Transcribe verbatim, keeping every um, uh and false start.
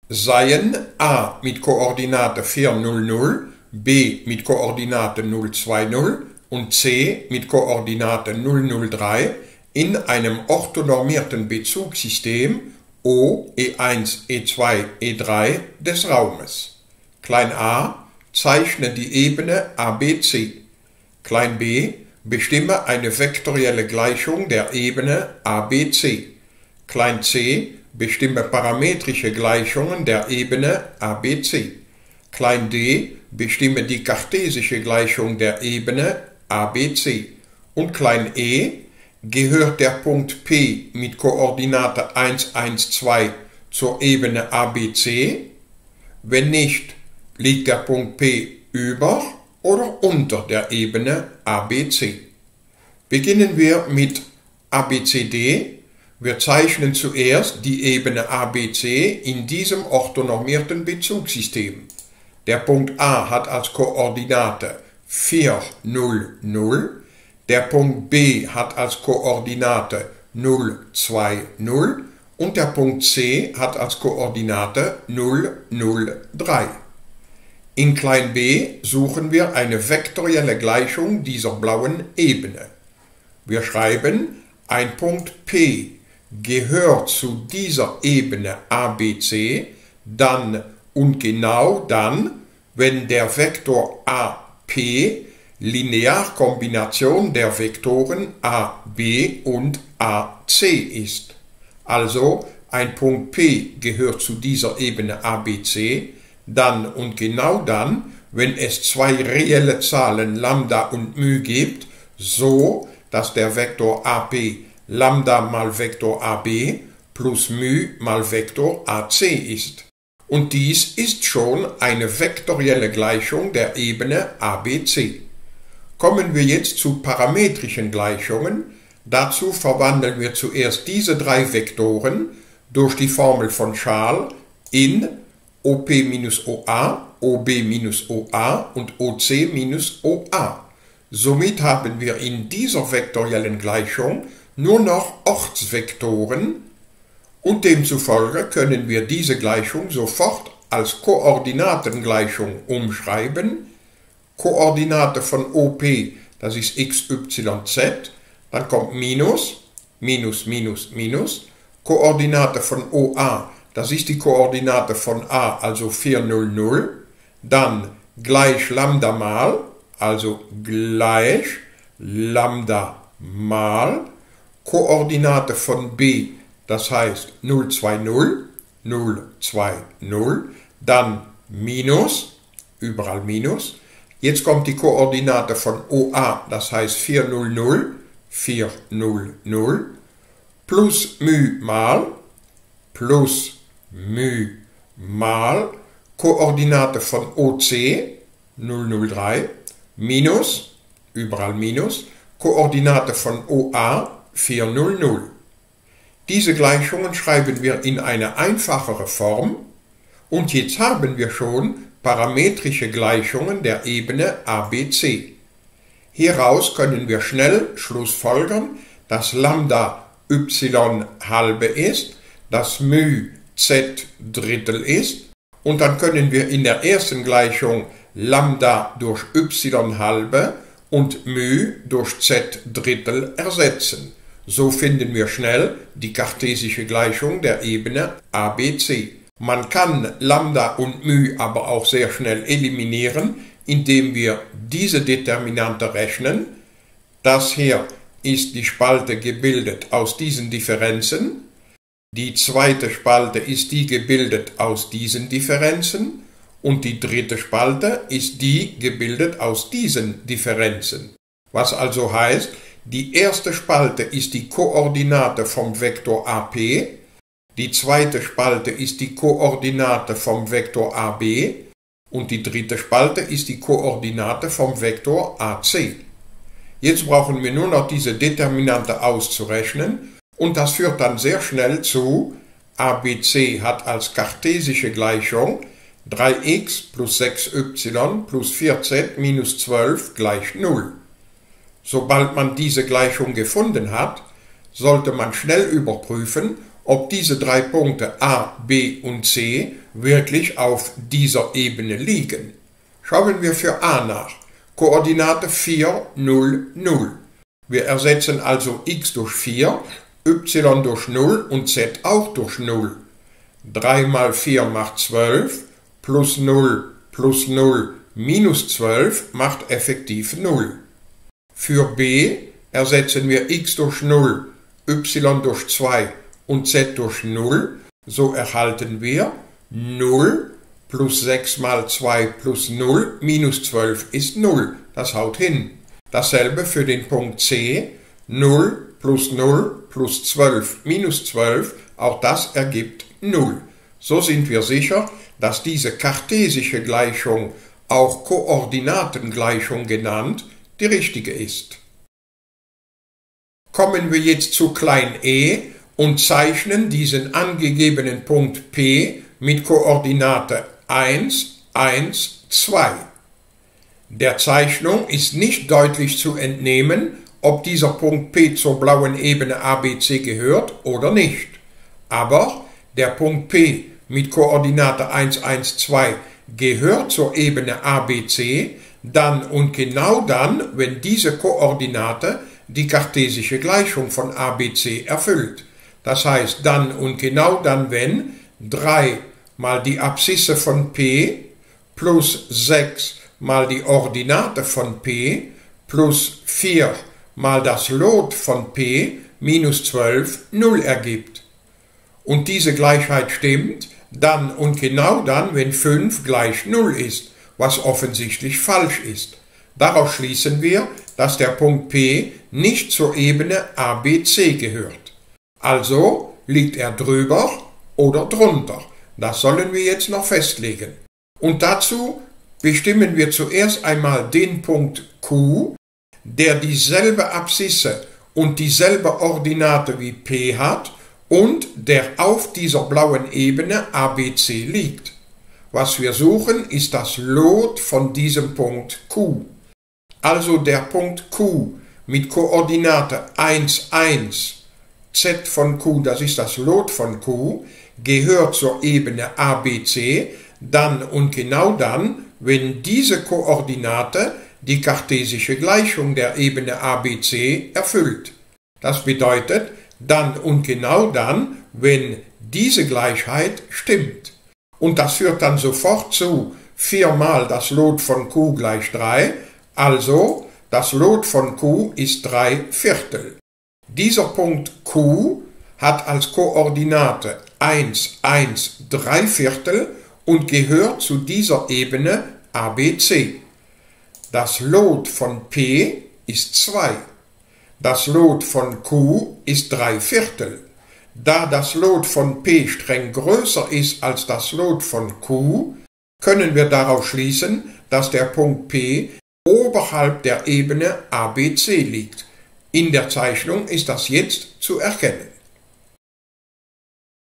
seien a mit Koordinate vier, null, null, b mit Koordinate null, zwei, null und c mit Koordinate null, null, drei in einem orthonormierten Bezugssystem O, E eins, E zwei, E drei des Raumes. Klein a zeichne die Ebene A B C. Klein b bestimme eine vektorielle Gleichung der Ebene A B C. Klein c bestimme parametrische Gleichungen der Ebene A B C. Klein d bestimme die kartesische Gleichung der Ebene A B C. Und klein e gehört der Punkt P mit Koordinate eins, eins, zwei zur Ebene A B C? Wenn nicht, liegt der Punkt P über oder unter der Ebene A B C. Beginnen wir mit A B C D. Wir zeichnen zuerst die Ebene A B C in diesem orthonormierten Bezugssystem. Der Punkt A hat als Koordinate vier, null, null. Der Punkt B hat als Koordinate null, zwei, null und der Punkt C hat als Koordinate null, null, drei. In klein b suchen wir eine vektorielle Gleichung dieser blauen Ebene. Wir schreiben, ein Punkt P gehört zu dieser Ebene A B C, dann und genau dann, wenn der Vektor A P Linearkombination der Vektoren A B und A C ist. Also ein Punkt P gehört zu dieser Ebene A B C, dann und genau dann, wenn es zwei reelle Zahlen Lambda und μ gibt, so dass der Vektor A P Lambda mal Vektor A B plus μ mal Vektor A C ist. Und dies ist schon eine vektorielle Gleichung der Ebene A B C. Kommen wir jetzt zu parametrischen Gleichungen. Dazu verwandeln wir zuerst diese drei Vektoren durch die Formel von Schal in O P minus O A, O B minus O A und O C minus O A. Somit haben wir in dieser vektoriellen Gleichung nur noch Ortsvektoren und demzufolge können wir diese Gleichung sofort als Koordinatengleichung umschreiben. Koordinate von O P, das ist x, y, z, dann kommt Minus, Minus, Minus, Minus. Koordinate von O A, das ist die Koordinate von A, also vier, null, null. Dann gleich Lambda mal, also gleich Lambda mal. Koordinate von B, das heißt null, zwei, null, null, zwei, null. Dann Minus, überall Minus. Jetzt kommt die Koordinate von O A, das heißt vier, null, null, vier, null, null, plus μ mal, plus μ mal, Koordinate von O C, null, null, drei, minus, überall minus, Koordinate von O A, vier, null, null. Diese Gleichungen schreiben wir in eine einfachere Form und jetzt haben wir schon parametrische Gleichungen der Ebene A B C. Hieraus können wir schnell schlussfolgern, dass Lambda y halbe ist, dass μ z Drittel ist und dann können wir in der ersten Gleichung Lambda durch y halbe und μ durch z Drittel ersetzen. So finden wir schnell die kartesische Gleichung der Ebene A B C. Man kann Lambda und μ aber auch sehr schnell eliminieren, indem wir diese Determinante rechnen. Das hier ist die Spalte gebildet aus diesen Differenzen. Die zweite Spalte ist die gebildet aus diesen Differenzen. Und die dritte Spalte ist die gebildet aus diesen Differenzen. Was also heißt, die erste Spalte ist die Koordinate vom Vektor A P. Die zweite Spalte ist die Koordinate vom Vektor A B und die dritte Spalte ist die Koordinate vom Vektor A C. Jetzt brauchen wir nur noch diese Determinante auszurechnen und das führt dann sehr schnell zu A B C hat als kartesische Gleichung drei x plus sechs y plus vier z minus zwölf gleich null. Sobald man diese Gleichung gefunden hat, sollte man schnell überprüfen, ob diese drei Punkte A, B und C wirklich auf dieser Ebene liegen. Schauen wir für A nach. Koordinate vier, null, null. Wir ersetzen also x durch vier, y durch null und z auch durch null. drei mal vier macht zwölf, plus null plus null minus zwölf macht effektiv null. Für B ersetzen wir x durch null, y durch zwei und z durch null, so erhalten wir null plus sechs mal zwei plus null minus zwölf ist null. Das haut hin. Dasselbe für den Punkt C, null plus null plus zwölf minus zwölf, auch das ergibt null. So sind wir sicher, dass diese kartesische Gleichung, auch Koordinatengleichung genannt, die richtige ist. Kommen wir jetzt zu klein e und zeichnen diesen angegebenen Punkt P mit Koordinate eins, eins, zwei. Der Zeichnung ist nicht deutlich zu entnehmen, ob dieser Punkt P zur blauen Ebene A B C gehört oder nicht. Aber der Punkt P mit Koordinate eins, eins, zwei gehört zur Ebene A B C, dann und genau dann, wenn diese Koordinate die kartesische Gleichung von A B C erfüllt. Das heißt dann und genau dann, wenn drei mal die Abszisse von P plus sechs mal die Ordinate von P plus vier mal das Lot von P minus zwölf null ergibt. Und diese Gleichheit stimmt dann und genau dann, wenn fünf gleich null ist, was offensichtlich falsch ist. Daraus schließen wir, dass der Punkt P nicht zur Ebene A B C gehört. Also liegt er drüber oder drunter. Das sollen wir jetzt noch festlegen. Und dazu bestimmen wir zuerst einmal den Punkt Q, der dieselbe Abszisse und dieselbe Ordinate wie P hat und der auf dieser blauen Ebene A B C liegt. Was wir suchen, ist das Lot von diesem Punkt Q. Also der Punkt Q mit Koordinate eins, eins, z von Q, das ist das Lot von Q, gehört zur Ebene A B C, dann und genau dann, wenn diese Koordinate die kartesische Gleichung der Ebene A B C erfüllt. Das bedeutet, dann und genau dann, wenn diese Gleichheit stimmt. Und das führt dann sofort zu vier mal das Lot von Q gleich drei, also das Lot von Q ist drei Viertel. Dieser Punkt Q hat als Koordinate eins, eins, drei Viertel und gehört zu dieser Ebene A B C. Das Lot von P ist zwei. Das Lot von Q ist drei Viertel. Da das Lot von P streng größer ist als das Lot von Q, können wir daraus schließen, dass der Punkt P oberhalb der Ebene A B C liegt. In der Zeichnung ist das jetzt zu erkennen.